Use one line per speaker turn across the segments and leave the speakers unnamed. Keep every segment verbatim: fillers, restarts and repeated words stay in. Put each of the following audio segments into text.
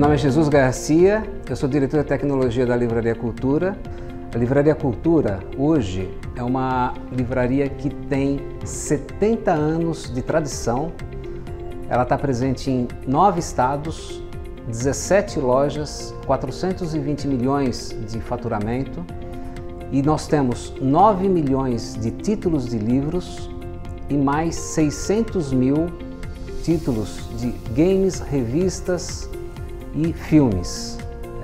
nome é Jesus Garcia, eu sou diretor de tecnologia da Livraria Cultura. A Livraria Cultura, hoje, é uma livraria que tem setenta anos de tradição. Ela está presente em nove estados, dezessete lojas, quatrocentos e vinte milhões de faturamento, e nós temos nove milhões de títulos de livros e mais seiscentos mil títulos de games, revistas e filmes.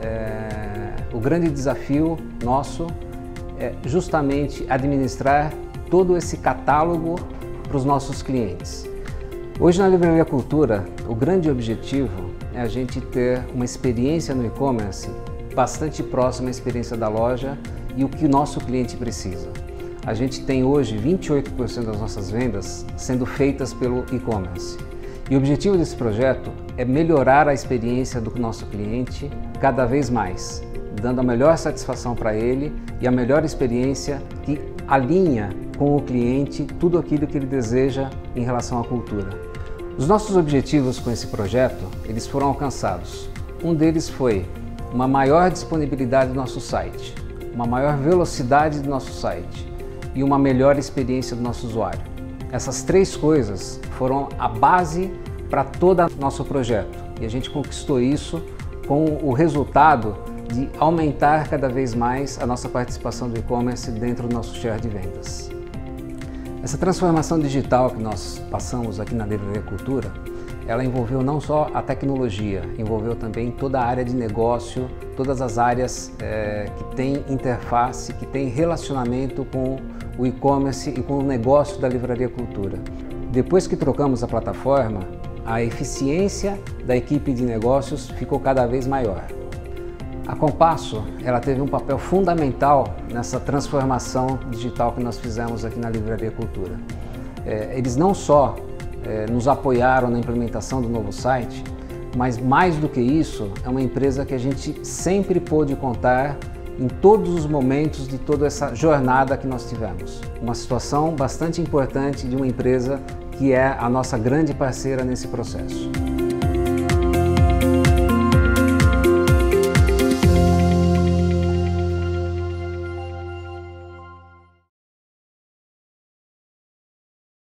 É, o grande desafio nosso é justamente administrar todo esse catálogo para os nossos clientes. Hoje na Livraria Cultura, o grande objetivo é a gente ter uma experiência no e-commerce bastante próxima à experiência da loja e o que o nosso cliente precisa. A gente tem hoje vinte e oito por cento das nossas vendas sendo feitas pelo e-commerce. E o objetivo desse projeto é melhorar a experiência do nosso cliente cada vez mais, dando a melhor satisfação para ele e a melhor experiência que alinha com o cliente tudo aquilo que ele deseja em relação à cultura. Os nossos objetivos com esse projeto, eles foram alcançados. Um deles foi uma maior disponibilidade do nosso site, uma maior velocidade do nosso site e uma melhor experiência do nosso usuário. Essas três coisas foram a base para todo o nosso projeto e a gente conquistou isso com o resultado de aumentar cada vez mais a nossa participação do e-commerce dentro do nosso share de vendas. Essa transformação digital que nós passamos aqui na Livraria Cultura, ela envolveu não só a tecnologia, envolveu também toda a área de negócio, todas as áreas é, que têm interface, que têm relacionamento com o e-commerce e com o negócio da Livraria Cultura. Depois que trocamos a plataforma, a eficiência da equipe de negócios ficou cada vez maior. A Compasso, ela teve um papel fundamental nessa transformação digital que nós fizemos aqui na Livraria Cultura. É, eles não só é, nos apoiaram na implementação do novo site, mas mais do que isso, é uma empresa que a gente sempre pôde contar em todos os momentos de toda essa jornada que nós tivemos. Uma situação bastante importante de uma empresa que é a nossa grande parceira nesse processo.